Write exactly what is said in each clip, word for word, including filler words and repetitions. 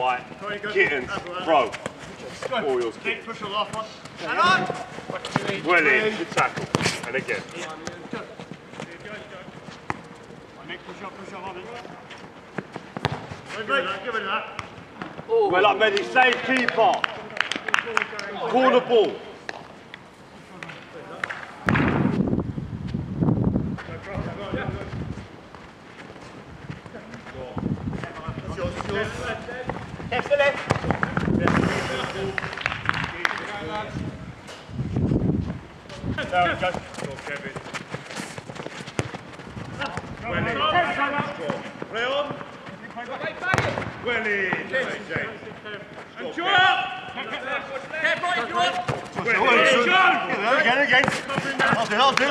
white, kittens, bro. All yours, kittens. Push the last one. And on! Well in, good tackle. And again. Nick, push up, push up, on it. Give it that, give it that. Well up, Mehdi, save keeper. Corner ball. Kev, still in. There we go. Kevin. Well in. Play on. Well in. James. And John! Kev, right if you want. Well in, John! Again, again. I'll do, I'll do.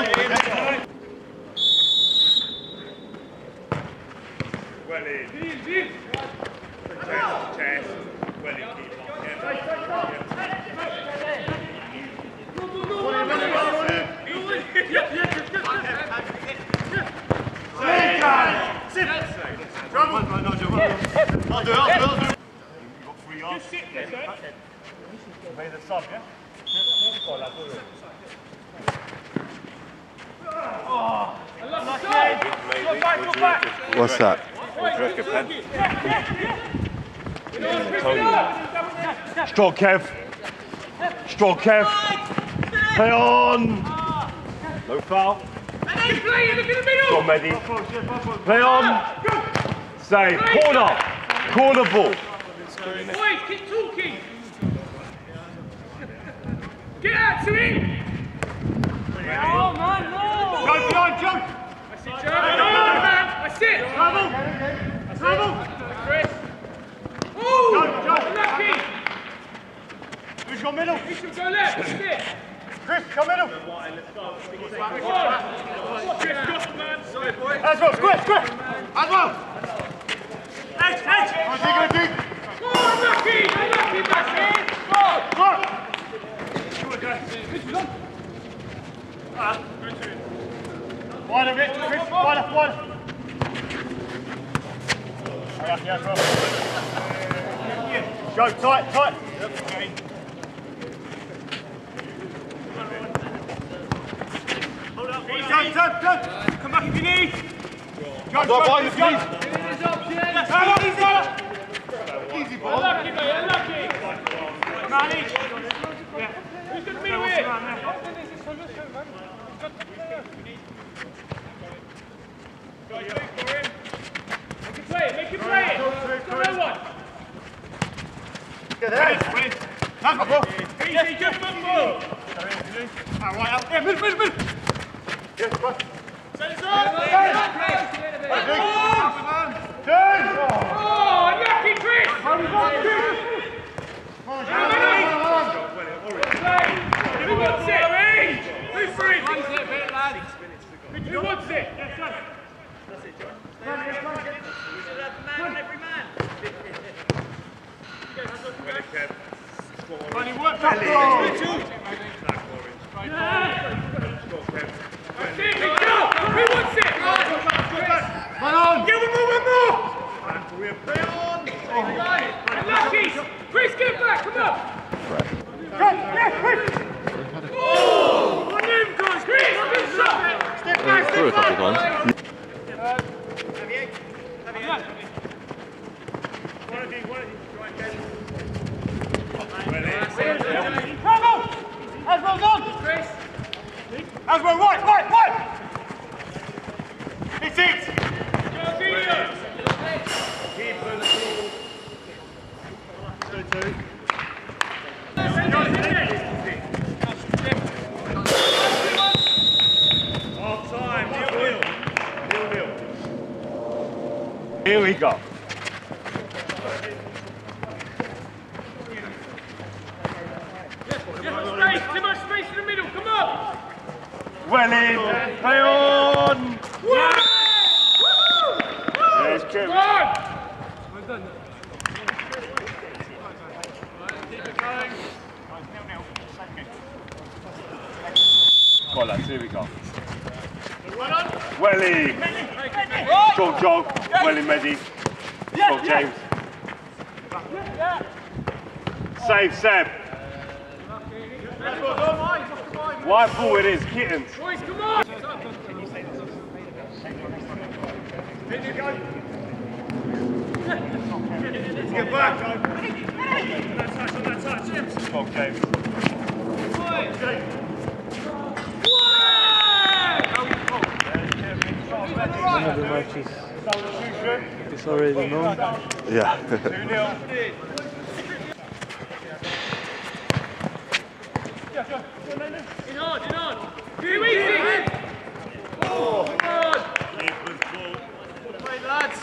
Well in. Chest, chest. Well in, keep on. Trouble! I'll do it, I'll do it, I'll do it. You've got three yards. Just sit there, sir. Made the sub, yeah? What's that? Strong Kev. Strong Kev. Play on. No foul. And then play, look in the middle. Go on, Mehdi. Play on. Save. Corner. Corner ball. Boys, keep talking. Get out to him. Oh, man, no. Jump, jump, jump. That's it, Joe. Come on, man. That's it. Travel. Travel. Chris. Oh, Jump, jump. lucky. Who's your middle? We should go left. That's it. Chris, come middle. Watch it, man. Sorry, boys. As well, square, square. As well. Edge, edge. I'm taking a deep. Go on, lucky. Lucky, back in. Go. Go. Wider, Rich, Chris, wider, wider. Yeah, yeah, bro. Go, tight, tight. Hold up, turn, turn, turn. Come back if you need. Go, go, go, go. Easy ball. Lucky, mate. Lucky. Manny. Who's going to be here? Go, you for him. Make him play it, make him play it. Go no one. Get there. Come on, bro. Easy, good football. Ah, right out. Yeah, move, move, move. Yes, bro. Set it up. Turn. Oh, lucky Chris. Come on, come on. Who wants it? Who's free? Who wants it? Yes, sir. That's it, John. We should have a man on every man. Funny work, that's That's it, good job. Who wants it? Run on. Give him more, one more. Play on. And lucky. Chris, get back, come on. Chris, yes, Chris. Oh, on him, guys. Chris, good shot. Step back, Through a step couple back. times. Bravo! Aswell's on! Chris. Aswell, right, right, right! It's it! Jorginho. Keeper, the ball. two two. Half time, nil nil. Nil nil. Here we go. Space, too much space in the middle, come on! Well in. Play on. Yeah! There's Kevin. Come on! Well done. Keep it going. Go on, lads, here we go. Well done. Welly. Strong jog. Welly, Mehdi. Strong James. Save, Seb. White ball it is, Kittens. Boys, come on! Let's get back, Joe. On that touch, on that touch, James. Come on, James. One of the matches is already known. Yeah. two nil. In hard, in hard. Too easy. Oh, come on. Keeper's ball. Well played, lads.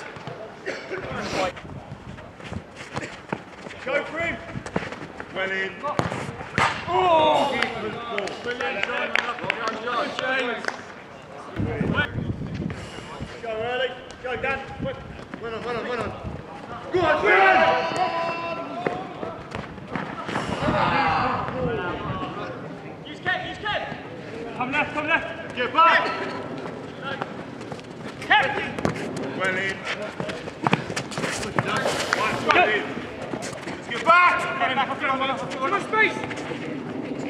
Go for him. Well in. Oh! Keeper's ball. Brilliant, John. Go, James. Go early. Go, Dan. Win on, win on, win on. Go on, win on! Use Kev, use Kev. Come left, come left. Get back. Kev. Well in. Right, well in. Let's get back. Too much space.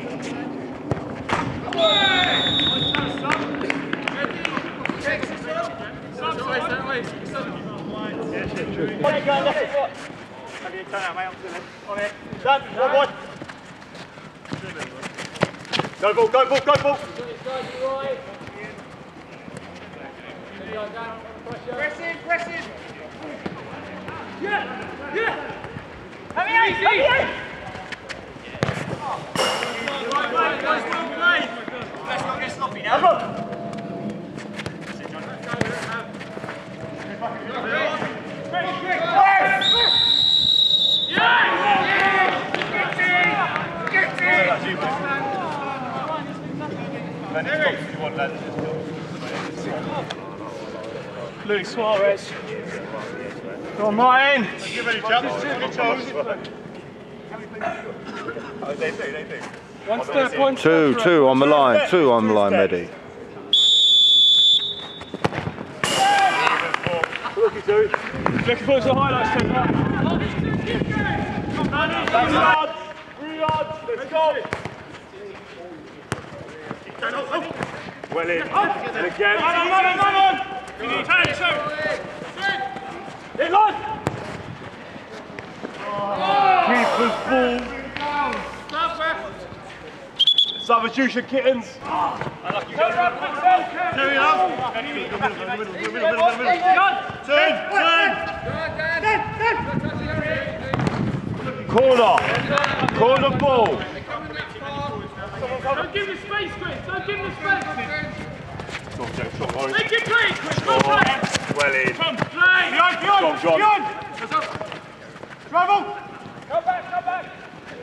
Go ball, go ball, go ball. Press in, press in. Yeah, yeah. Have me eight, have me eight. Right, right, guys, well played. Let's not get sloppy now. Luis Suarez. Go on, Martin. Give any chance. Good toes. Oh, they do, they do. One step, one Two, step. two on the line, two on the line, Mehdi. Looky two. Looking forward to the highlights, Tim. Three yards. Three yards. Let's go. Well in. And again. Come on, come on, come on. Turn, turn. Hit line. Keeper's ball. Substitution, Kittens. There we are. Turn, turn. Corner. Corner ball. Don't give him the space, Chris. Don't give him the space. Strong, James. Strong, Orange. Make it play, Chris. Go play. Well in. Come, play. Behind, behind, Strong, John. behind. Travel. Go back, go back.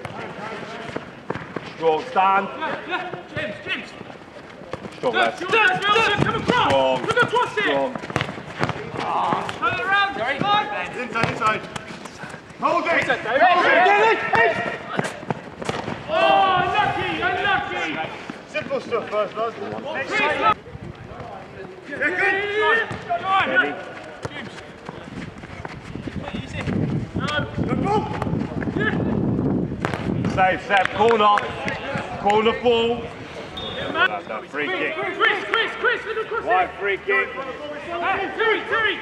Strong, stand. Yeah, yeah. James, James. Strong, Good, left. good, Wilson, come across. Strong. Look across it. Strong. Turn it around. Sorry. Inside, inside. Hold it. Hey. Oh, unlucky, unlucky. Simple stuff first, lads. Chris, look. Come on. James. Easy. No. Save, Seb. Corner. Corner ball. That's a free kick. Chris, Chris, Chris, look across it. Wide free kick. Hey, Terry, Terry.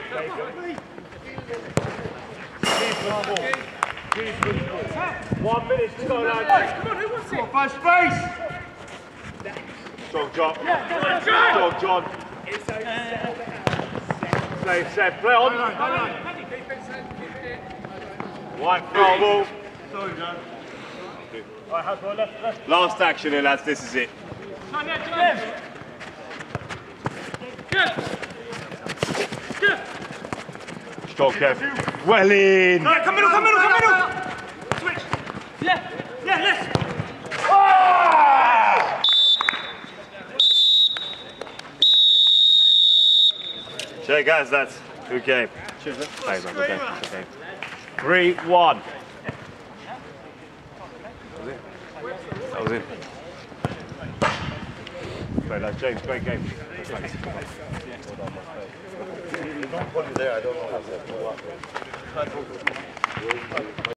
Keeper's ball. Keeper's ball. One minute to go, lads. Come on, who wants it? Five space. Strong, John. John. Strong, John. Save, Seb. Play on. Wide free ball. Sorry, John. Right, how's my left, left? Last action here, lads. This is it. Turn that, turn. Good. Good. Strong, Kev. Well in. Right, come middle, come middle, come middle. Switch. Yeah. Yeah, yes. So guys, that's good game. Cheers, man. Thanks, man. Good game. Good game. Three, one. That was it. Great, that's James. Great game. Thanks. There, I don't know.